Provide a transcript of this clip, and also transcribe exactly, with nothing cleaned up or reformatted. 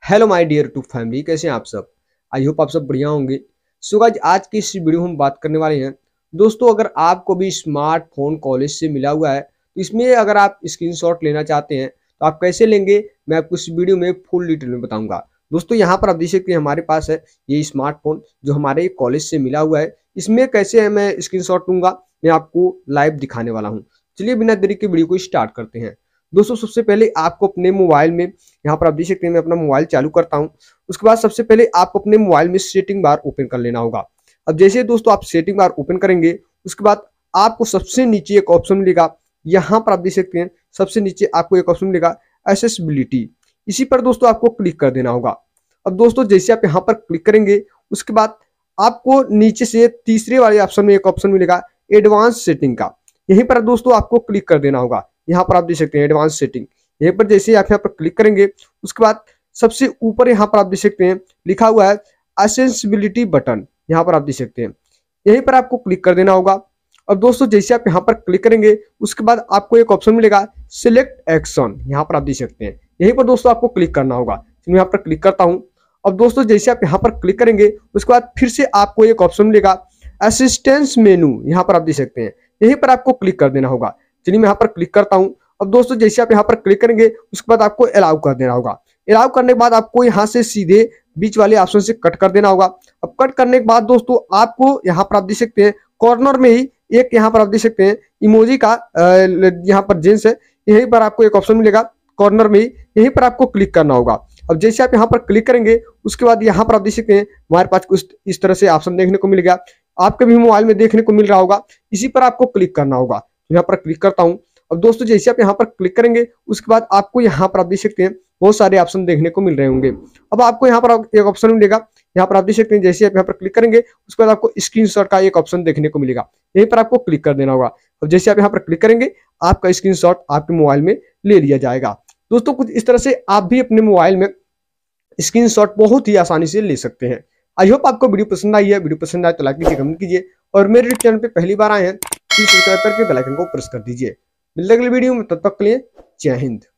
Hello my dear to family, कैसे हैं आप सब। आई होप आप सब बढ़िया होंगे। सो गाइस, आज की इस वीडियो में हम बात करने वाले हैं दोस्तों, अगर आपको भी स्मार्टफोन कॉलेज से मिला हुआ है तो इसमें अगर आप स्क्रीनशॉट लेना चाहते हैं तो आप कैसे लेंगे, मैं आपको इस वीडियो में फुल डिटेल में बताऊंगा। दोस्तों यहाँ पर आप देख सकते हैं हमारे पास है ये स्मार्टफोन जो हमारे कॉलेज से मिला हुआ है। इसमें कैसे मैं स्क्रीनशॉट लूंगा मैं आपको लाइव दिखाने वाला हूँ। चलिए बिना देरी के वीडियो को स्टार्ट करते हैं। दोस्तों सबसे पहले आपको अपने मोबाइल में, यहाँ पर आप देख सकते हैं मैं अपना मोबाइल चालू करता हूँ। उसके बाद सबसे पहले आपको अपने मोबाइल में सेटिंग बार ओपन कर लेना होगा। अब जैसे दोस्तों आप सेटिंग बार ओपन करेंगे उसके बाद आपको सबसे नीचे एक ऑप्शन मिलेगा। यहाँ पर आप देख सकते हैं सबसे नीचे आपको एक ऑप्शन मिलेगा एक्सेसिबिलिटी। इसी पर दोस्तों आपको क्लिक कर देना होगा। अब दोस्तों जैसे आप यहाँ पर क्लिक करेंगे उसके बाद आपको नीचे से तीसरे वाले ऑप्शन में एक ऑप्शन मिलेगा एडवांस सेटिंग का। यहीं पर दोस्तों आपको क्लिक कर देना होगा। यहाँ पर आप देख सकते हैं एडवांस सेटिंग। यहीं पर जैसे आप यहाँ पर क्लिक करेंगे उसके बाद सबसे ऊपर यहाँ पर आप देख सकते हैं लिखा हुआ है एक्सेसिबिलिटी बटन। यहाँ पर आप देख सकते हैं यहीं पर आपको क्लिक कर देना होगा। अब दोस्तों जैसे आप यहाँ पर क्लिक करेंगे उसके बाद आपको एक ऑप्शन मिलेगा सिलेक्ट एक्शन। यहाँ पर आप देख सकते हैं यहीं पर दोस्तों आपको क्लिक करना होगा। मैं यहाँ पर क्लिक करता हूँ। अब दोस्तों जैसे आप यहाँ पर क्लिक करेंगे उसके बाद फिर से आपको एक ऑप्शन मिलेगा असिस्टेंस मेनू। यहाँ पर आप देख सकते हैं यहीं पर आपको क्लिक कर देना होगा। चलिए मैं यहाँ पर क्लिक करता हूँ। अब दोस्तों जैसे आप यहाँ पर क्लिक करेंगे उसके बाद आपको अलाउ कर देना होगा। अलाउ करने के बाद आपको यहाँ से सीधे बीच वाले ऑप्शन से कट कर देना होगा। अब कट करने के बाद दोस्तों आपको यहाँ पर आप देख सकते हैं कॉर्नर में ही एक यहाँ पर आप देख सकते हैं इमोजी का यहाँ पर जेंस है, यहीं पर आपको एक ऑप्शन मिलेगा कॉर्नर में ही, यहीं पर आपको क्लिक करना होगा। अब जैसे आप यहाँ पर क्लिक करेंगे उसके बाद यहाँ पर आप देख सकते हैं हमारे पास कुछ इस तरह से ऑप्शन देखने को मिलेगा। आपके भी मोबाइल में देखने को मिल रहा होगा। इसी पर आपको क्लिक करना होगा। यहाँ पर क्लिक करता हूँ। अब दोस्तों जैसे आप यहाँ पर क्लिक करेंगे उसके बाद आपको यहाँ पर आप देख सकते हैं बहुत सारे ऑप्शन देखने को मिल रहे होंगे। अब आपको यहाँ पर एक ऑप्शन मिलेगा। यहाँ पर आप देख सकते हैं जैसे आप यहाँ पर क्लिक करेंगे उसके बाद आपको स्क्रीनशॉट का एक ऑप्शन देखने को मिलेगा। यहीं पर आपको क्लिक कर देना होगा। अब जैसे आप यहाँ पर क्लिक करेंगे आपका स्क्रीनशॉट आपके मोबाइल में ले लिया जाएगा। दोस्तों कुछ इस तरह से आप भी अपने मोबाइल में स्क्रीनशॉट बहुत ही आसानी से ले सकते हैं। आई होप आपको वीडियो पसंद आई है। वीडियो पसंद आए तो लाइक कीजिए, कमेंट कीजिए और मेरे चैनल पे पहली बार आए हैं प्लीज सब्सक्राइब करके बेल आइकन को प्रेस कर दीजिए। मिलते अगले वीडियो में, तब तक के लिए जय हिंद।